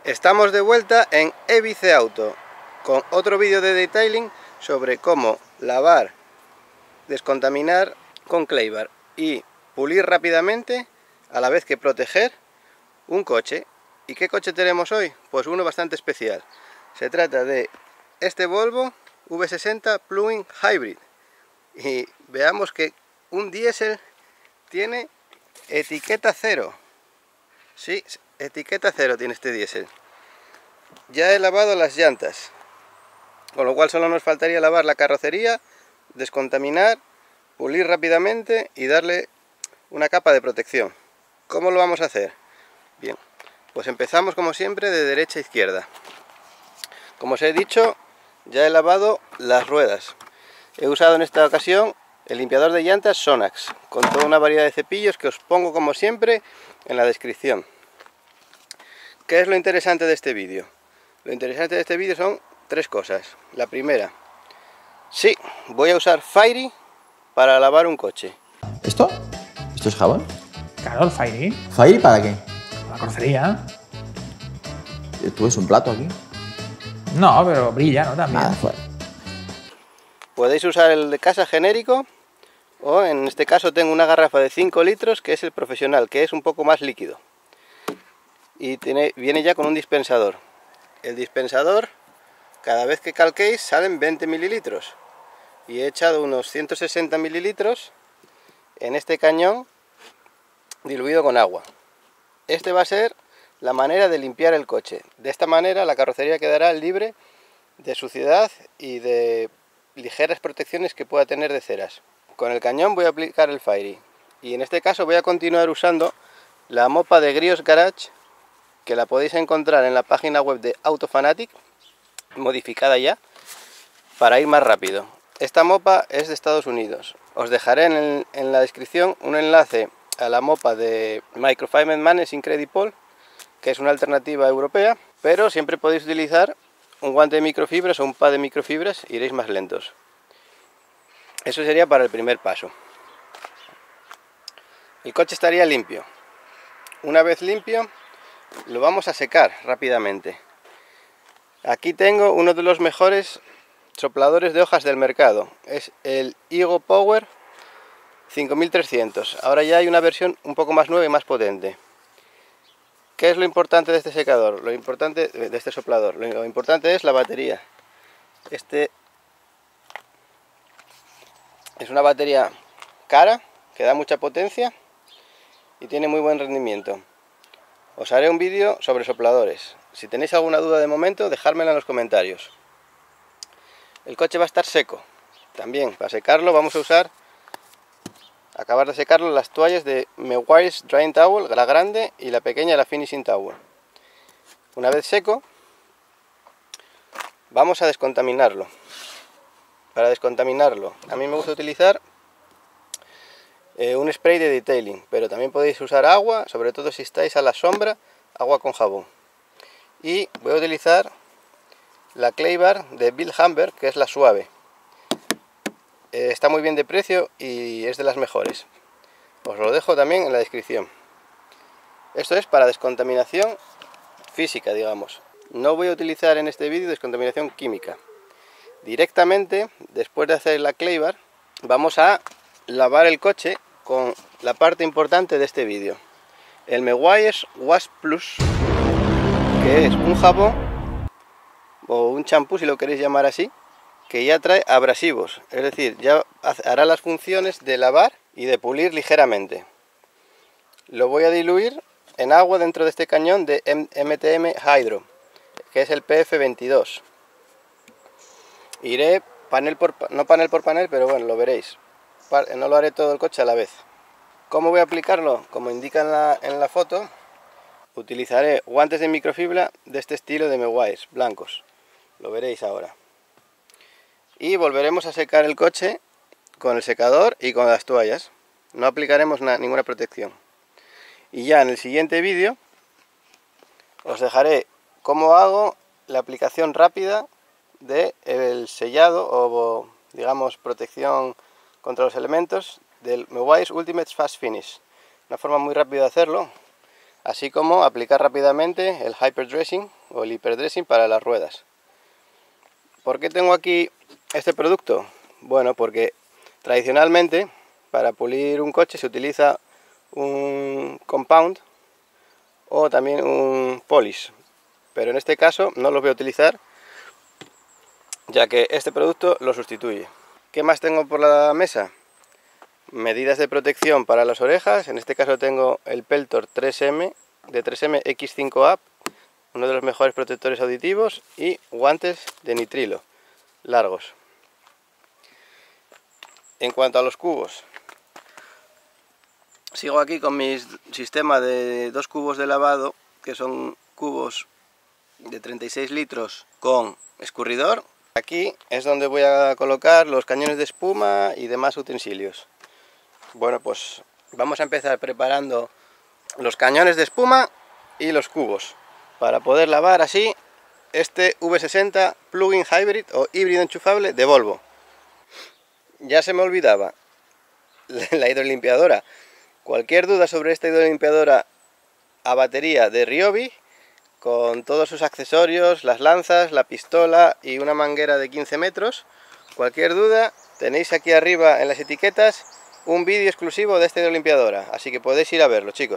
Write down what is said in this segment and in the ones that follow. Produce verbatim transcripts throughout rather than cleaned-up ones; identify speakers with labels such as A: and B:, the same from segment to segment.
A: Estamos de vuelta en Evice Auto con otro vídeo de detailing sobre cómo lavar, descontaminar con Claybar y pulir rápidamente a la vez que proteger un coche. ¿Y qué coche tenemos hoy? Pues uno bastante especial. Se trata de este Volvo V sesenta Plug-in Hybrid y veamos que un diésel tiene etiqueta cero. Sí, etiqueta cero tiene este diésel. Ya he lavado las llantas, con lo cual solo nos faltaría lavar la carrocería, descontaminar, pulir rápidamente y darle una capa de protección. ¿Cómo lo vamos a hacer? Bien, pues empezamos como siempre de derecha a izquierda. Como os he dicho, ya he lavado las ruedas. He usado en esta ocasión el limpiador de llantas Sonax, con toda una variedad de cepillos que os pongo como siempre en la descripción. ¿Qué es lo interesante de este vídeo? Lo interesante de este vídeo son tres cosas. La primera, sí, voy a usar Fairy para lavar un coche.
B: ¿Esto? ¿Esto es jabón?
C: Claro, el Fairy.
B: ¿Fairy para qué?
C: La carrocería.
B: ¿Tú ves un plato aquí?
C: No, pero brilla, ¿no? También.
B: Nada, fuera.
A: Podéis usar el de casa genérico o en este caso tengo una garrafa de cinco litros que es el profesional, que es un poco más líquido. Y tiene, viene ya con un dispensador. El dispensador, cada vez que calquéis salen veinte mililitros. Y he echado unos ciento sesenta mililitros en este cañón diluido con agua. Este va a ser la manera de limpiar el coche. De esta manera la carrocería quedará libre de suciedad y de ligeras protecciones que pueda tener de ceras. Con el cañón voy a aplicar el Fairy. Y en este caso voy a continuar usando la mopa de Grios Garage, que la podéis encontrar en la página web de Autofanatic, modificada ya, para ir más rápido. Esta mopa es de Estados Unidos. Os dejaré en, el, en la descripción un enlace a la mopa de Microfiber Man Incredible, que es una alternativa europea, pero siempre podéis utilizar un guante de microfibras o un pad de microfibras, iréis más lentos. Eso sería para el primer paso. El coche estaría limpio. Una vez limpio, lo vamos a secar rápidamente. Aquí tengo uno de los mejores sopladores de hojas del mercado. Es el Ego Power cinco mil trescientos. Ahora ya hay una versión un poco más nueva y más potente. ¿Qué es lo importante de este secador? Lo importante de este soplador. Lo importante es la batería. Este es una batería cara que da mucha potencia y tiene muy buen rendimiento. Os haré un vídeo sobre sopladores. Si tenéis alguna duda de momento, dejármela en los comentarios. El coche va a estar seco. También, para secarlo vamos a usar, acabar de secarlo, las toallas de Mewire's Drying Towel, la grande y la pequeña, la Finishing Towel. Una vez seco, vamos a descontaminarlo. Para descontaminarlo, a mí me gusta utilizar Eh, un spray de detailing, pero también podéis usar agua, sobre todo si estáis a la sombra, agua con jabón. Y voy a utilizar la Claybar de Bill Hamber, que es la suave. Eh, está muy bien de precio y es de las mejores. Os lo dejo también en la descripción. Esto es para descontaminación física, digamos. No voy a utilizar en este vídeo descontaminación química. Directamente, después de hacer la Claybar, vamos a lavar el coche con la parte importante de este vídeo, el Mewire's Wash Plus, que es un jabón o un champú, si lo queréis llamar así, que ya trae abrasivos, es decir, ya hará las funciones de lavar y de pulir ligeramente. Lo voy a diluir en agua dentro de este cañón de M T M Hydro, que es el P F veintidós. Iré panel por, no panel por panel, pero bueno, lo veréis. No lo haré todo el coche a la vez. ¿Cómo voy a aplicarlo? Como indica en la, en la foto, utilizaré guantes de microfibra de este estilo de Mewire's, blancos. Lo veréis ahora. Y volveremos a secar el coche con el secador y con las toallas. No aplicaremos na, ninguna protección. Y ya en el siguiente vídeo os dejaré cómo hago la aplicación rápida del sellado o, digamos, protección contra los elementos del Mewire's Ultimate Fast Finish. Una forma muy rápida de hacerlo. así como aplicar rápidamente el hyperdressing o el hiperdressing para las ruedas. ¿Por qué tengo aquí este producto? Bueno, porque tradicionalmente para pulir un coche se utiliza un compound o también un polish, pero en este caso no los voy a utilizar, ya que este producto lo sustituye. ¿Qué más tengo por la mesa? Medidas de protección para las orejas. En este caso tengo el Peltor tres eme de tres eme equis cinco A, uno de los mejores protectores auditivos, y guantes de nitrilo largos. En cuanto a los cubos, sigo aquí con mi sistema de dos cubos de lavado, que son cubos de treinta y seis litros con escurridor. Aquí es donde voy a colocar los cañones de espuma y demás utensilios. Bueno, pues vamos a empezar preparando los cañones de espuma y los cubos para poder lavar así este V sesenta Plug-in Hybrid o híbrido enchufable de Volvo. Ya se me olvidaba la hidrolimpiadora. Cualquier duda sobre esta hidrolimpiadora a batería de Ryobi, con todos sus accesorios, las lanzas, la pistola y una manguera de quince metros, cualquier duda tenéis aquí arriba en las etiquetas un vídeo exclusivo de esta hidrolimpiadora, así que podéis ir a verlo, chicos.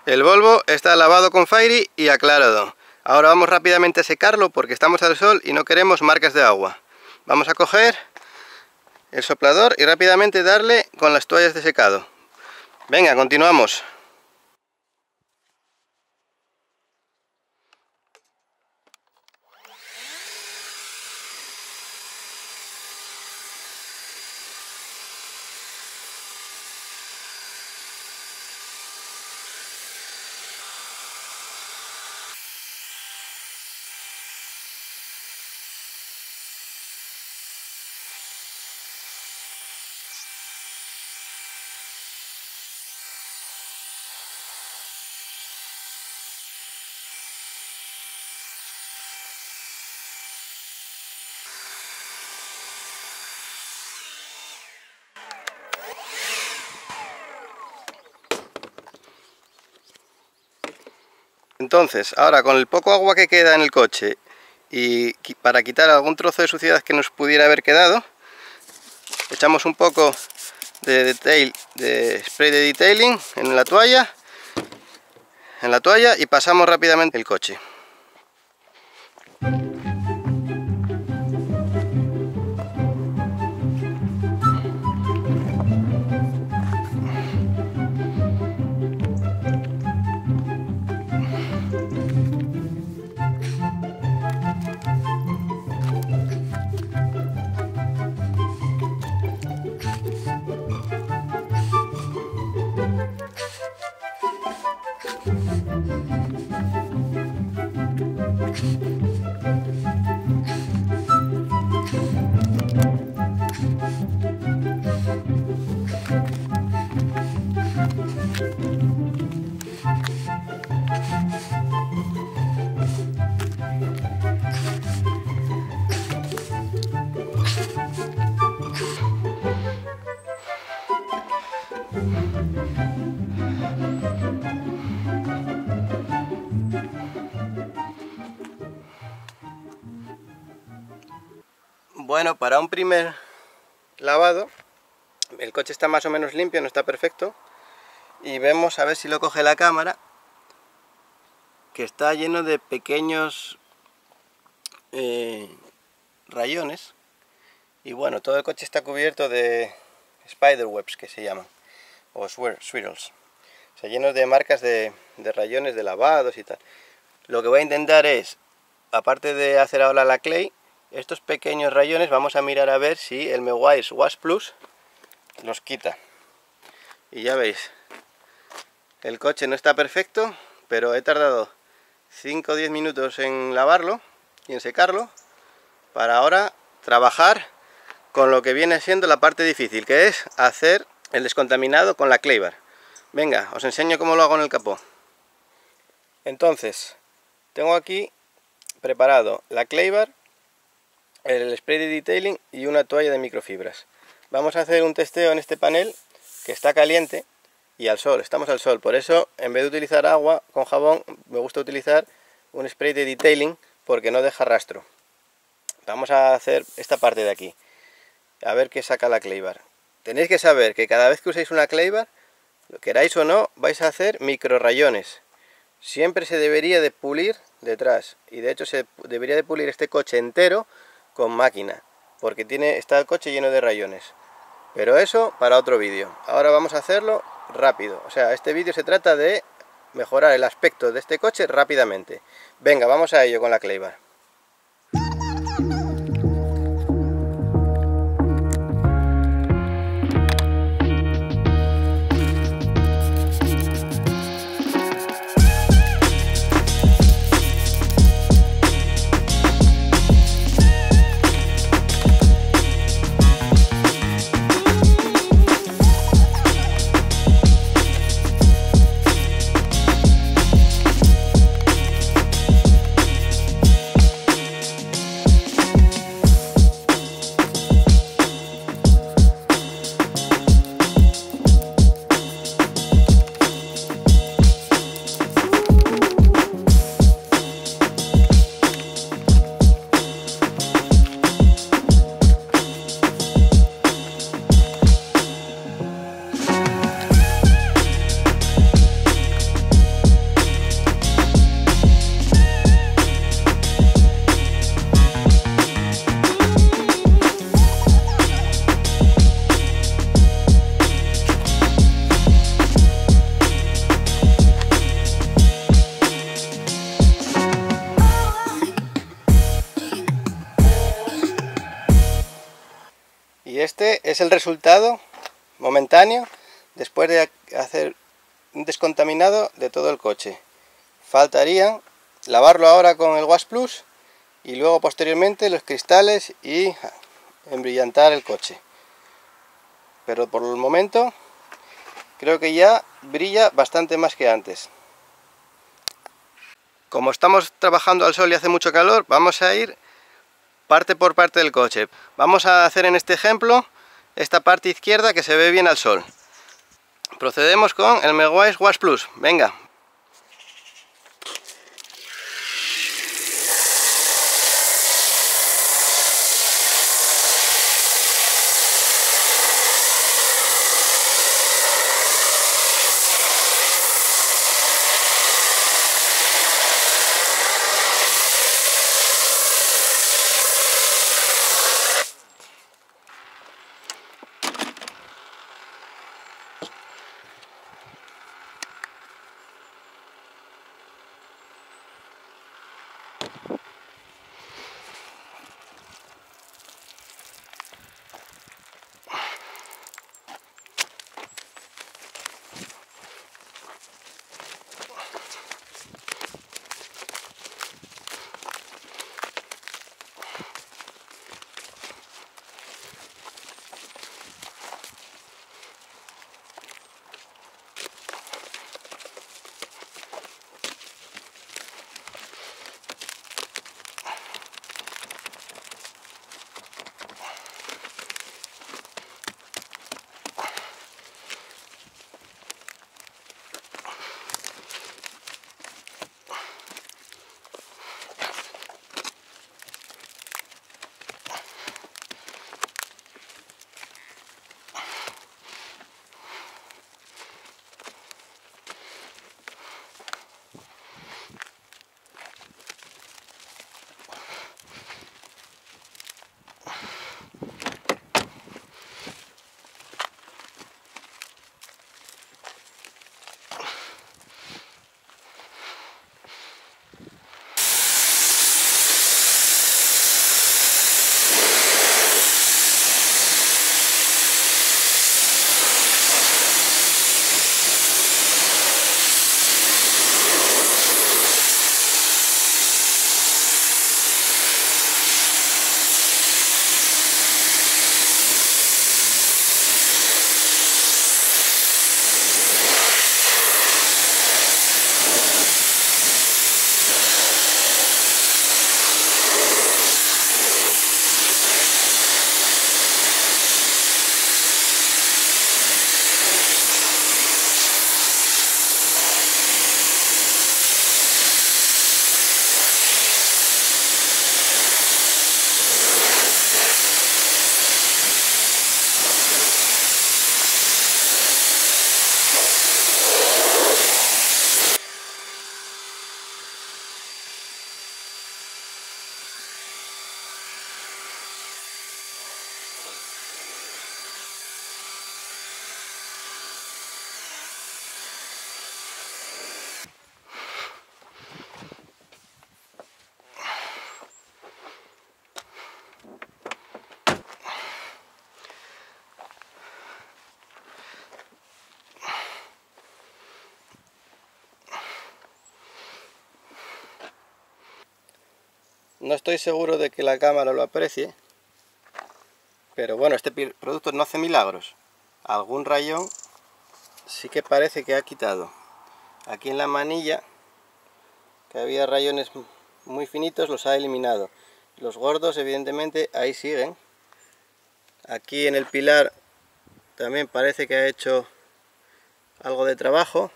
A: El Volvo está lavado con Fairy y aclarado. Ahora vamos rápidamente a secarlo porque estamos al sol y no queremos marcas de agua. Vamos a coger el soplador y rápidamente darle con las toallas de secado. Venga, continuamos. Entonces, ahora con el poco agua que queda en el coche y para quitar algún trozo de suciedad que nos pudiera haber quedado, echamos un poco de, detail, de spray de detailing en la toalla, en la toalla y pasamos rápidamente el coche. Bueno, para un primer lavado, el coche está más o menos limpio, no está perfecto, y vemos, a ver si lo coge la cámara, que está lleno de pequeños eh, rayones, y bueno, todo el coche está cubierto de spiderwebs, que se llaman, o swirls, o sea, llenos de marcas de, de rayones de lavados y tal. Lo que voy a intentar es, aparte de hacer ahora la clay, estos pequeños rayones vamos a mirar a ver si el Meguiar's Wash Plus los quita. Y ya veis, el coche no está perfecto, pero he tardado cinco o diez minutos en lavarlo y en secarlo, para ahora trabajar con lo que viene siendo la parte difícil, que es hacer el descontaminado con la Claybar. Venga, os enseño cómo lo hago en el capó. Entonces, tengo aquí preparado la Claybar, el spray de detailing y una toalla de microfibras. Vamos a hacer un testeo en este panel que está caliente y al sol, estamos al sol, por eso en vez de utilizar agua con jabón me gusta utilizar un spray de detailing porque no deja rastro. Vamos a hacer esta parte de aquí, a ver qué saca la Claybar. Tenéis que saber que cada vez que uséis una Claybar, lo queráis o no, vais a hacer micro rayones. Siempre se debería de pulir detrás, y de hecho se debería de pulir este coche entero con máquina, porque tiene, está el coche lleno de rayones. Pero eso para otro vídeo. Ahora vamos a hacerlo rápido. O sea, este vídeo se trata de mejorar el aspecto de este coche rápidamente. Venga, vamos a ello con la Claybar. Y este es el resultado momentáneo después de hacer un descontaminado de todo el coche. Faltaría lavarlo ahora con el Wash Plus y luego posteriormente los cristales y embrillantar el coche. Pero por el momento creo que ya brilla bastante más que antes. Como estamos trabajando al sol y hace mucho calor, vamos a ir parte por parte del coche. Vamos a hacer en este ejemplo esta parte izquierda que se ve bien al sol. Procedemos con el Meguiar's Wash Plus. Venga. No estoy seguro de que la cámara lo aprecie, pero bueno, este producto no hace milagros. Algún rayón sí que parece que ha quitado. Aquí en la manilla, que había rayones muy finitos, los ha eliminado. Los gordos, evidentemente, ahí siguen. Aquí en el pilar también parece que ha hecho algo de trabajo.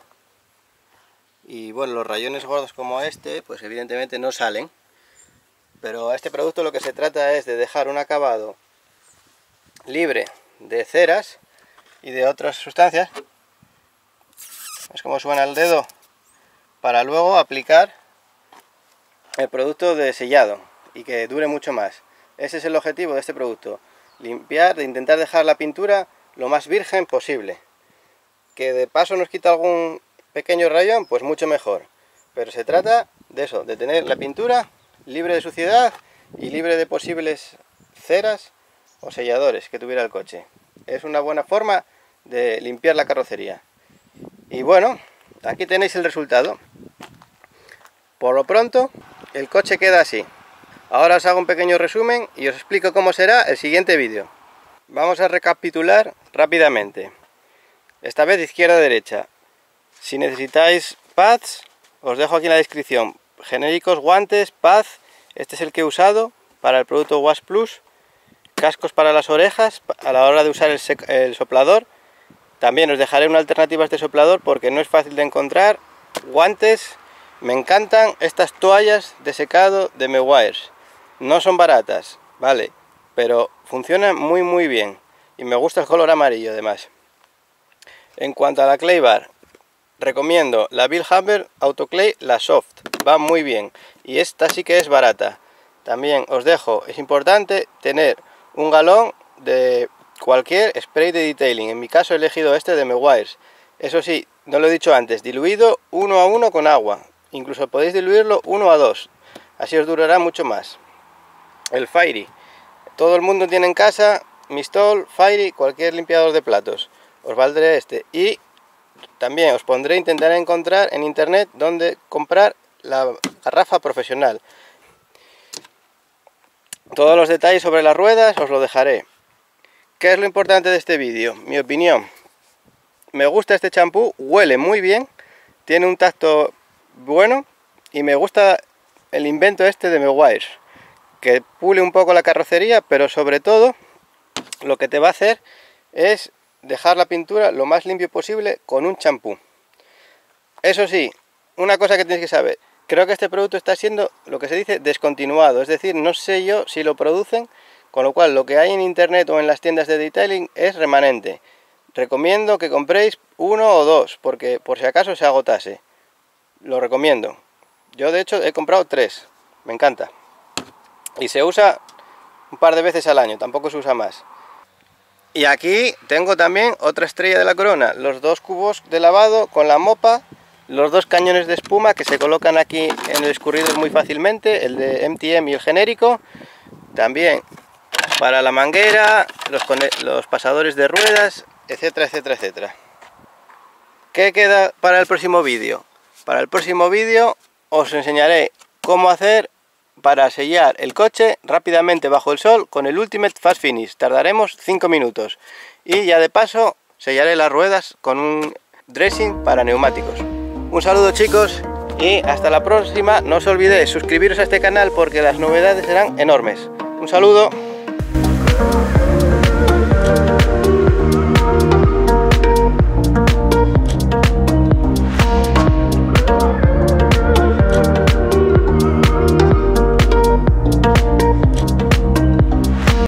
A: Y bueno, los rayones gordos como este, pues evidentemente no salen. Pero a este producto lo que se trata es de dejar un acabado libre de ceras y de otras sustancias. Es como suena el dedo, para luego aplicar el producto de sellado y que dure mucho más. Ese es el objetivo de este producto: limpiar, de intentar dejar la pintura lo más virgen posible. Que de paso nos quita algún pequeño rayón, pues mucho mejor. Pero se trata de eso, de tener la pintura libre de suciedad y libre de posibles ceras o selladores que tuviera el coche. Es una buena forma de limpiar la carrocería. Y bueno, aquí tenéis el resultado. Por lo pronto, el coche queda así. Ahora os hago un pequeño resumen y os explico cómo será el siguiente vídeo. Vamos a recapitular rápidamente. Esta vez de izquierda a derecha. Si necesitáis pads, os dejo aquí en la descripción. Genéricos, guantes, pads. Este es el que he usado para el producto Wash Plus. Cascos para las orejas a la hora de usar el, el soplador. También os dejaré una alternativa a este soplador porque no es fácil de encontrar. Guantes. Me encantan estas toallas de secado de Meguiar's. No son baratas, vale, pero funcionan muy muy bien. Y me gusta el color amarillo además. En cuanto a la clay bar, recomiendo la Bill Hammer Autoclay, la Soft. Va muy bien. Y esta sí que es barata. También os dejo, es importante tener un galón de cualquier spray de detailing. En mi caso he elegido este de Meguiar's. Eso sí, no lo he dicho antes, diluido uno a uno con agua. Incluso podéis diluirlo uno a dos. Así os durará mucho más. El Fairy. Todo el mundo tiene en casa Mistol, Fairy, cualquier limpiador de platos. Os valdré este. Y también os pondré, intentaré encontrar en internet donde comprar la garrafa profesional. Todos los detalles sobre las ruedas os lo dejaré. ¿Qué es lo importante de este vídeo? Mi opinión. Me gusta este champú, huele muy bien, tiene un tacto bueno y me gusta el invento este de Meguiar's, que pule un poco la carrocería, pero sobre todo lo que te va a hacer es dejar la pintura lo más limpio posible con un champú. Eso sí, una cosa que tienes que saber, creo que este producto está siendo lo que se dice descontinuado, es decir, no sé yo si lo producen, con lo cual lo que hay en internet o en las tiendas de detailing es remanente. Recomiendo que compréis uno o dos, porque por si acaso se agotase. Lo recomiendo. Yo de hecho he comprado tres, me encanta. Y se usa un par de veces al año, tampoco se usa más. Y aquí tengo también otra estrella de la corona, los dos cubos de lavado con la mopa, los dos cañones de espuma que se colocan aquí en el escurridor muy fácilmente, el de M T M y el genérico. También para la manguera, los, los pasadores de ruedas, etcétera, etcétera, etcétera. ¿Qué queda para el próximo vídeo? Para el próximo vídeo os enseñaré cómo hacer para sellar el coche rápidamente bajo el sol con el Ultimate Fast Finish. Tardaremos cinco minutos. Y ya de paso sellaré las ruedas con un dressing para neumáticos. Un saludo chicos y hasta la próxima. No os olvidéis suscribiros a este canal porque las novedades serán enormes. Un saludo.